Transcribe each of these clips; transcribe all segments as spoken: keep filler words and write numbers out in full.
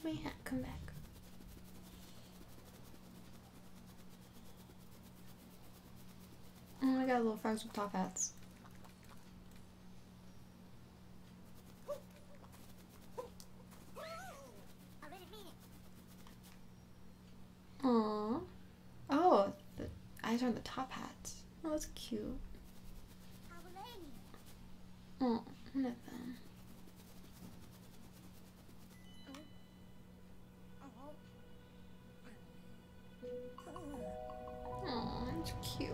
my hat? Come back. Oh, I got little frogs with top hats. Aww. Oh, the eyes are on the top hats. Oh, that's cute. Oh, nothing. Oh, that's cute.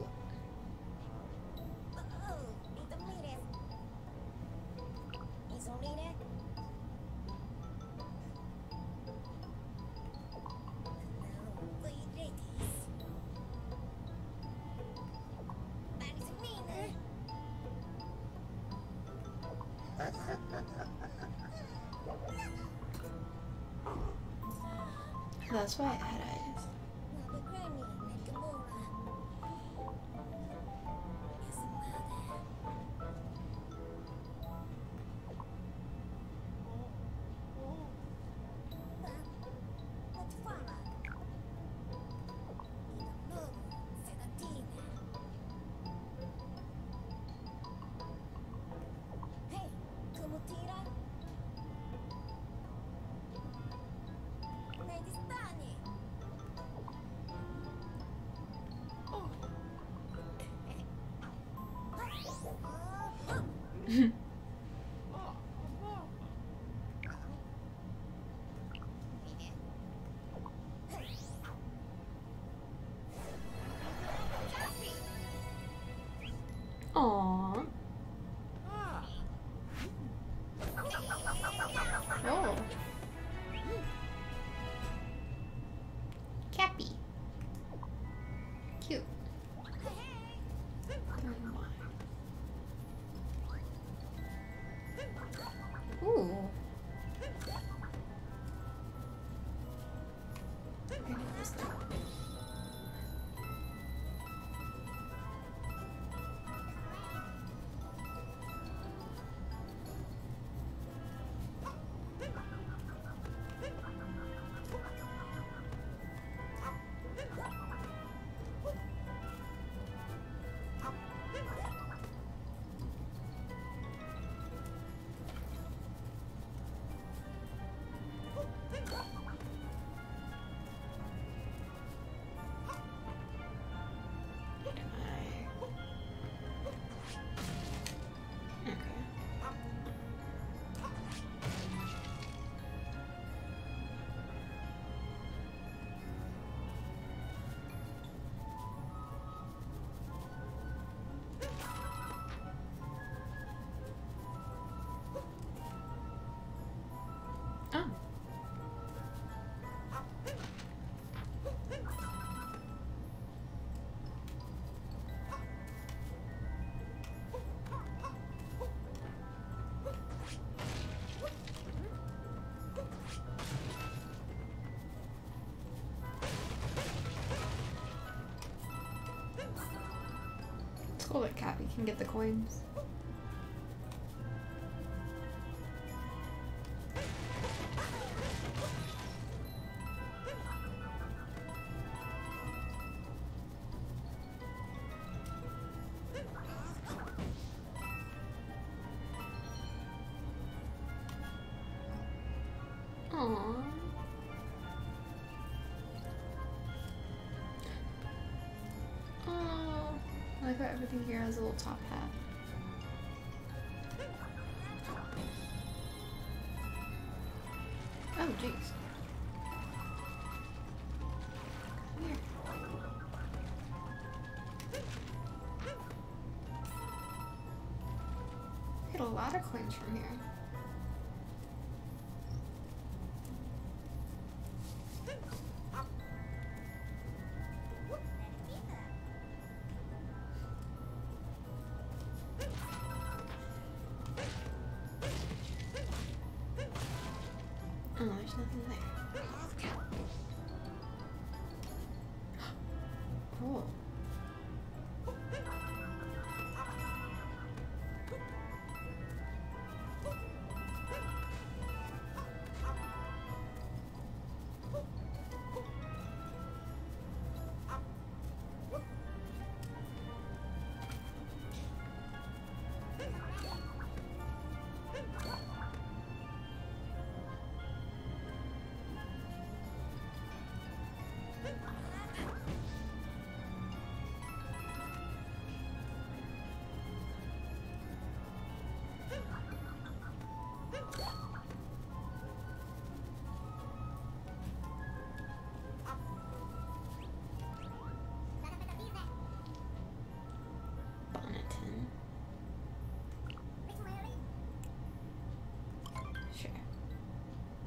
That's why it had eyes. Aww. Oh. Cappy. Cute. Ooh. Oh. It's cool that Cappy can get the coins. Aww. Oh, I like how everything here has a little top hat. Oh, jeez. Come here. Get a lot of coins from here. Oh, there's nothing there. Cool.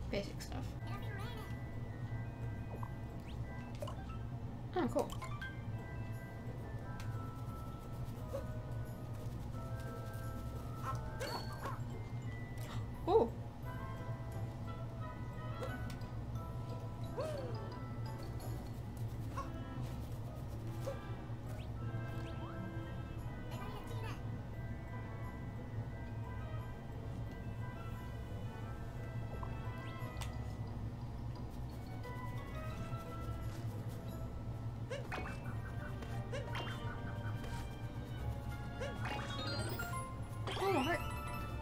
Basic stuff. Oh, cool. Oh. Oh, a heart.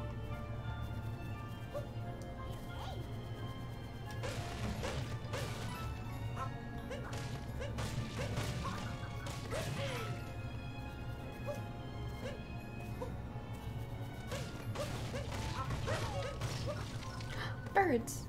Birds.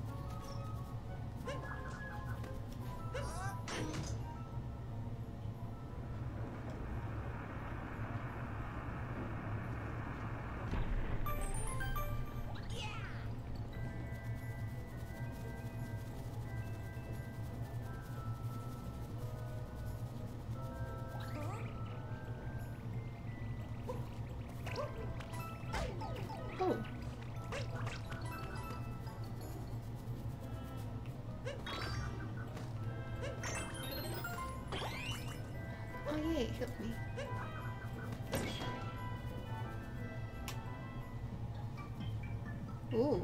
Oh. Oh yay, it healed me. Ooh.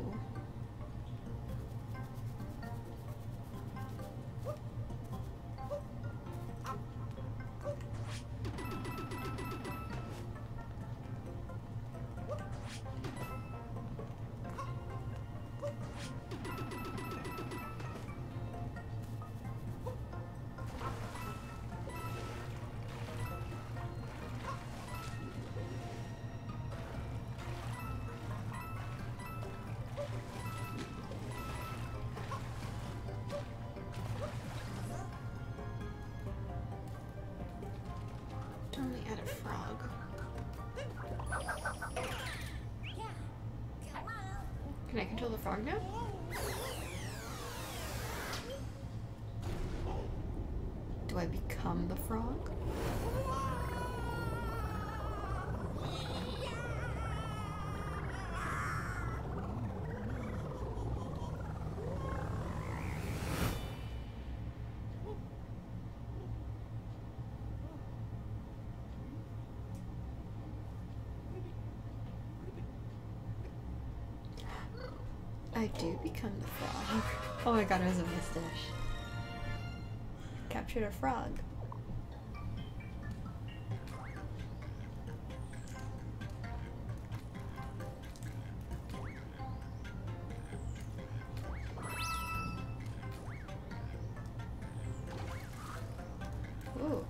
Only add a frog. Can I control the frog now? Do I become the frog? I do become the frog. Oh my god, it was a mustache. Captured a frog. Ooh.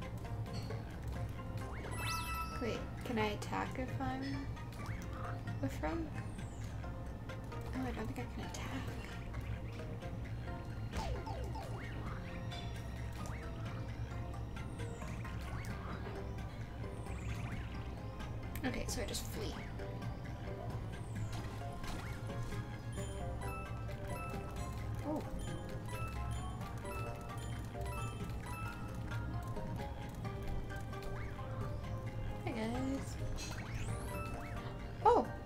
Wait, can I attack if I'm a frog? Oh, I don't think I can attack. Okay, so I just flee. Oh. Hey guys. Oh!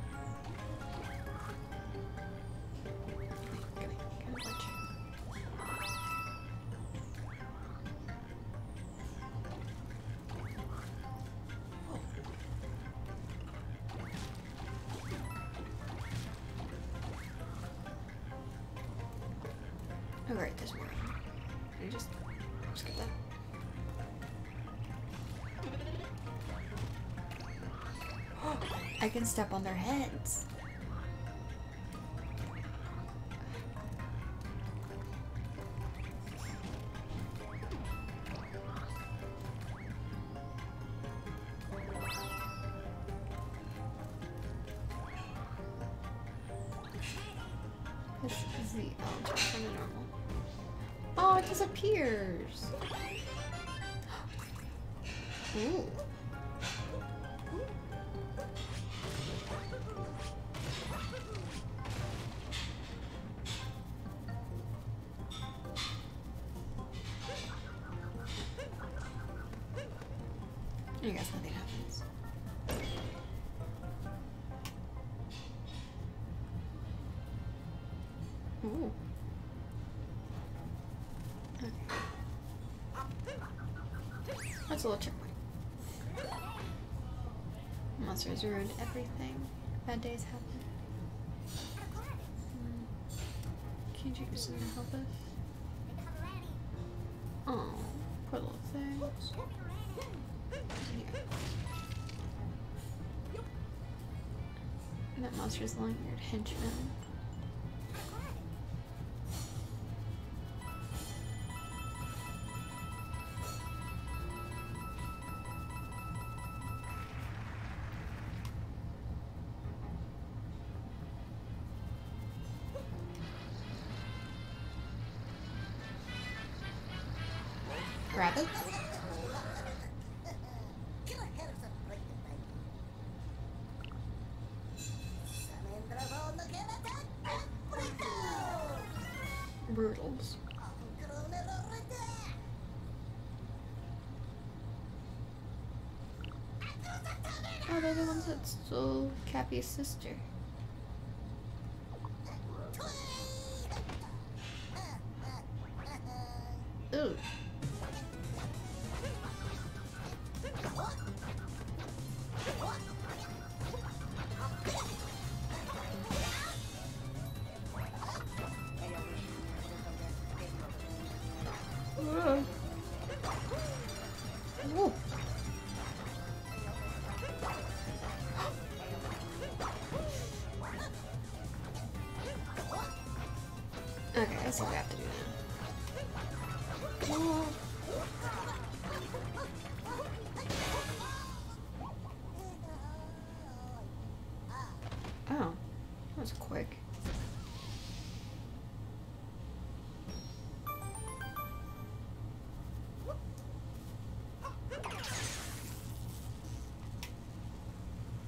Oh right, there's more. Can I just skip that? Oh, I can step on their heads. This is the oh, just kind of normal. Oh, it disappears. Ooh. I guess nothing happens. Ooh. Okay. That's a little checkpoint. Monsters ruined everything. Bad days happen. Mm. Can you do something to help us? Oh, poor little thing. Yeah. That monster's long-eared henchman. Rabbit? Brutals. Oh, they're the ones that stole Cappy's sister. Ooh. Whoa. Whoa. Okay, that's what we have to do now. Whoa. Oh, that was quick.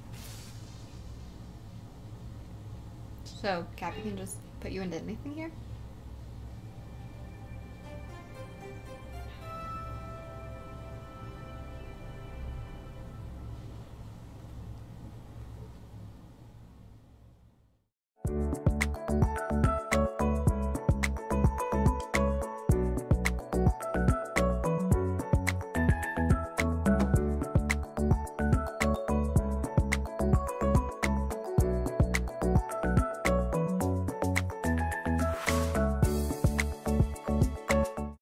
So, Cappy can just put you into anything here?